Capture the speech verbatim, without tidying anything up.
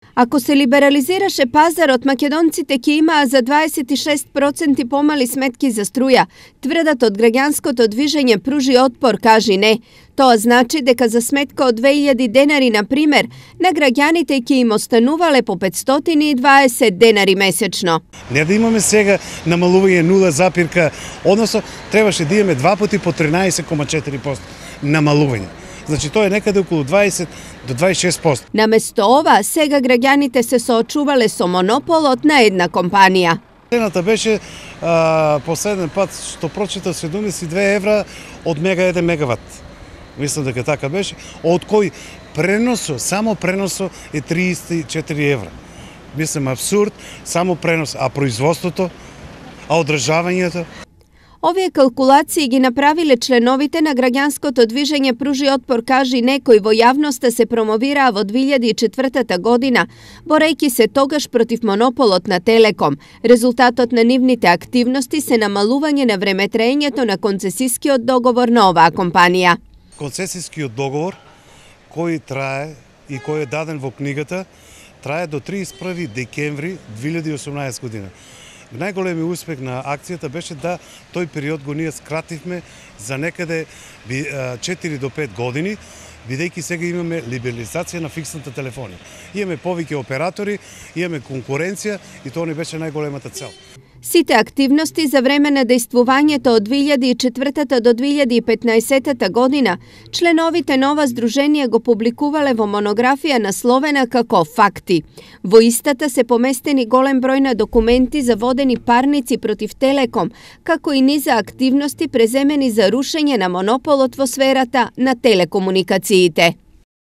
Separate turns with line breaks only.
Ако се либерализираше пазарот, македонците ќе имаа за дваесет и шест проценти помали сметки за струја. Тврдат од граѓанското движење пружи отпор, кажи не. Тоа значи дека за сметка од две илјади денари, на пример, на граѓаните ќе им останувале по петстотини и дваесет денари месечно.
Не да имаме сега намалување нула запирка, односно требаше да имаме два пати по тринаесет кома четири проценти намалување. Значи тоа е некаде околу дваесет до дваесет и шест проценти.
Наместо ова, сега граѓаните се соочувале со монополот на една компанија.
Цената беше а, последен пат што прочитав седумдесет и две евра од мега еден мегават. Мислам дека така беше, од кој преносо, само преносо е триесет и четири евра. Мислам абсурд, само пренос, а производството, а одржавањето.
Овие калкулации ги направиле членовите на граѓанското движење Пружи отпор, кажи не, кои во јавноста се промовираа во две илјади и четвртата година, борејќи се тогаш против монополот на Телеком. Резултатот на нивните активности се намалување на времетраењето на концесискиот договор на оваа компанија.
Концесискиот договор кој трае и кој е даден во книгата трае до триесет и први декември две илјади и осумнаесета година. Најголемиот успех на акцијата беше да тој период го ние скративме за некаде четири до пет години, бидејќи сега имаме либерализација на фиксната телефонија. Имаме повеќе оператори, имаме конкуренција и тоа не беше најголемата цел.
Сите активности за време на дејствувањето од две илјади и четвртата до две илјади и петнаесета година, членовите на ова здружение го публикувале во монографија насловена како «Факти». Во истата се поместени голем број на документи за водени парници против Телеком, како и низа активности преземени за рушење на монополот во сферата на телекомуникациите.